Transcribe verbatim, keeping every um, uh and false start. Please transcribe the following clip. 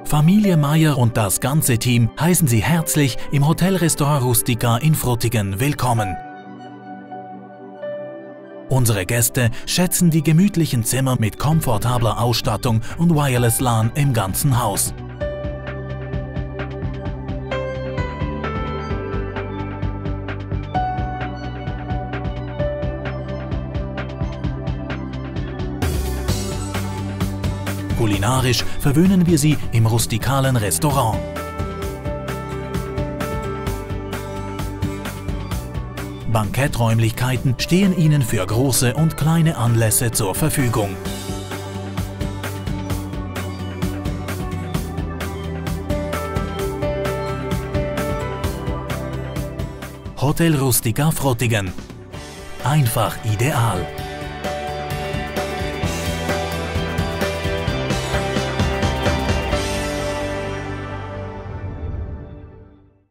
Familie Meier und das ganze Team heißen Sie herzlich im Hotelrestaurant Rustica in Frutigen willkommen. Unsere Gäste schätzen die gemütlichen Zimmer mit komfortabler Ausstattung und Wireless LAN im ganzen Haus. Kulinarisch verwöhnen wir Sie im rustikalen Restaurant. Banketträumlichkeiten stehen Ihnen für große und kleine Anlässe zur Verfügung. Hotel Rustica Frutigen. Einfach ideal.